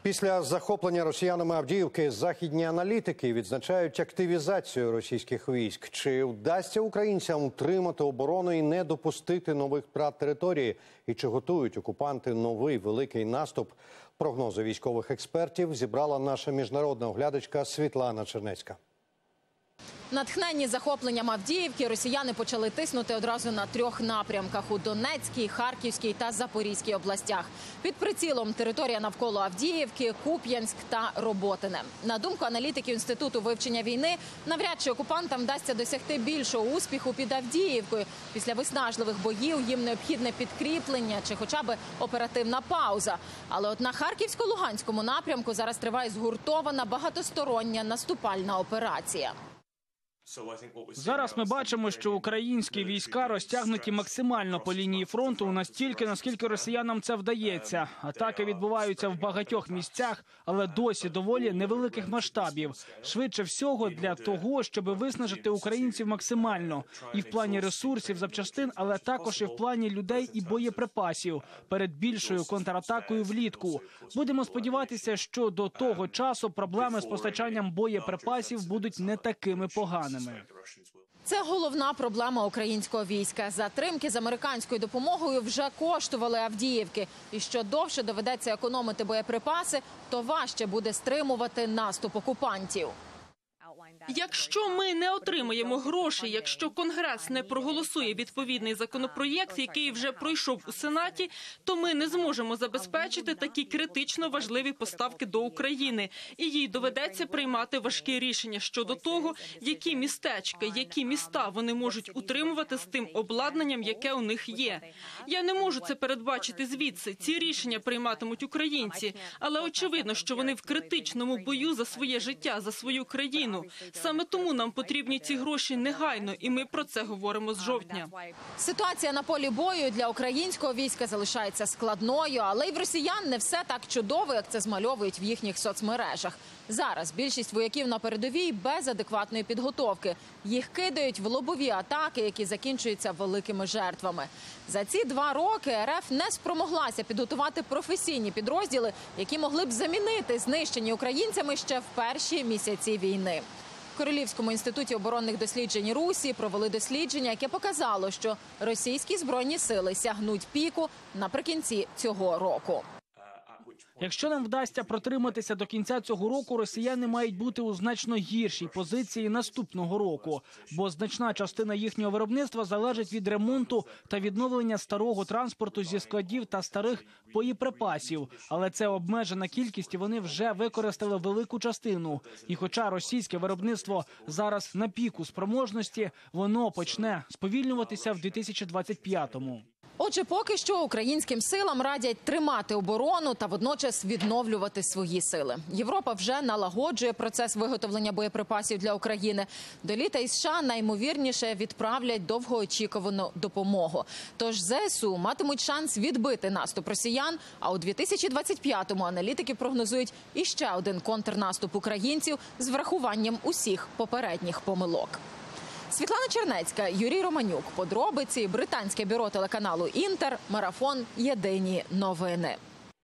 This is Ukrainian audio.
Після захоплення росіянами Авдіївки західні аналітики відзначають активізацію російських військ. Чи вдасться українцям утримати оборону і не допустити нових втрат території? І чи готують окупанти новий великий наступ? Прогнози військових експертів зібрала наша міжнародна оглядачка Світлана Чернецька. Натхненні захопленням Авдіївки росіяни почали тиснути одразу на 3 напрямках – у Донецькій, Харківській та Запорізькій областях. Під прицілом територія навколо Авдіївки, Куп'янськ та Роботине. На думку аналітиків Інституту вивчення війни, навряд чи окупантам вдасться досягти більшого успіху під Авдіївкою. Після виснажливих боїв їм необхідне підкріплення чи хоча б оперативна пауза. Але от на Харківсько-Луганському напрямку зараз триває згуртована багатостороння наступальна операція. Зараз ми бачимо, що українські війська розтягнуті максимально по лінії фронту настільки, наскільки росіянам це вдається. Атаки відбуваються в багатьох місцях, але досі доволі невеликих масштабів. Швидше всього для того, щоб виснажити українців максимально. І в плані ресурсів, запчастин, але також і в плані людей і боєприпасів перед більшою контратакою влітку. Будемо сподіватися, що до того часу проблеми з постачанням боєприпасів будуть не такими поганими. Це головна проблема українського війська. Затримки з американською допомогою вже коштували Авдіївки. І що довше доведеться економити боєприпаси, то важче буде стримувати наступ окупантів. Якщо ми не отримаємо грошей, якщо Конгрес не проголосує відповідний законопроєкт, який вже пройшов у Сенаті, то ми не зможемо забезпечити такі критично важливі поставки до України. І їй доведеться приймати важкі рішення щодо того, які містечка, які міста вони можуть утримувати з тим обладнанням, яке у них є. Я не можу це передбачити звідси. Ці рішення прийматимуть українці. Але очевидно, що вони в критичному бою за своє життя, за свою країну. Саме тому нам потрібні ці гроші негайно, і ми про це говоримо з жовтня. Ситуація на полі бою для українського війська залишається складною, але й в росіян не все так чудово, як це змальовують в їхніх соцмережах. Зараз більшість вояків на передовій без адекватної підготовки. Їх кидають в лобові атаки, які закінчуються великими жертвами. За ці 2 роки РФ не спромоглася підготувати професійні підрозділи, які могли б замінити знищені українцями ще в перші місяці війни. В Королівському інституті оборонних досліджень Русі провели дослідження, яке показало, що російські збройні сили сягнуть піку наприкінці цього року. Якщо нам вдасться протриматися до кінця цього року, росіяни мають бути у значно гіршій позиції наступного року, бо значна частина їхнього виробництва залежить від ремонту та відновлення старого транспорту зі складів та старих боєприпасів. Але це обмежена кількість, і вони вже використали велику частину. І хоча російське виробництво зараз на піку спроможності, воно почне сповільнюватися в 2025-му. Отже, поки що українським силам радять тримати оборону та водночас відновлювати свої сили. Європа вже налагоджує процес виготовлення боєприпасів для України. До літа із США найімовірніше відправлять довгоочікувану допомогу. Тож ЗСУ матимуть шанс відбити наступ росіян, а у 2025-му аналітики прогнозують іще один контрнаступ українців з врахуванням усіх попередніх помилок. Світлана Чернецька, Юрій Романюк. Подробиці. Британське бюро телеканалу «Інтер». Марафон. Єдині новини.